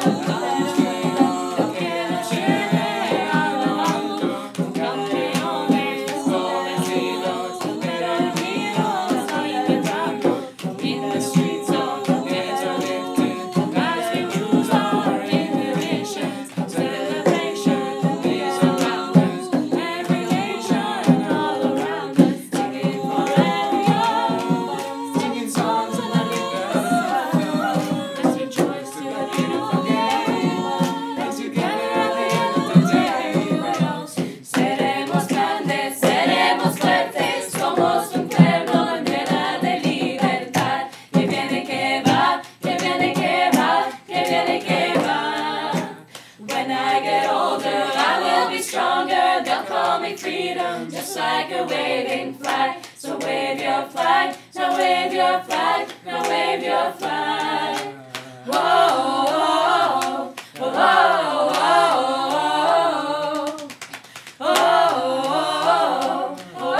Freedom, just like a waving flag. So wave your flag, now wave your flag, now wave your flag. Oh, oh, oh, oh, oh, oh,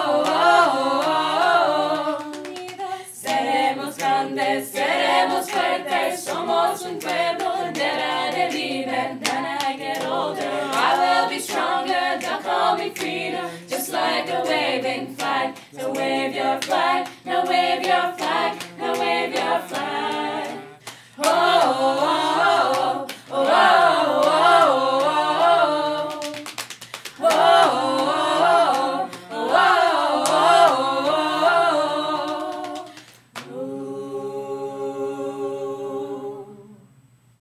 oh, oh. Seremos grandes, seremos fuertes, somos un pueblo bandera de libertad. When I get older, I will be stronger. They'll call me freedom, just like a waving flag. So wave your flag, now wave your flag, now wave your flag. Oh, oh, oh.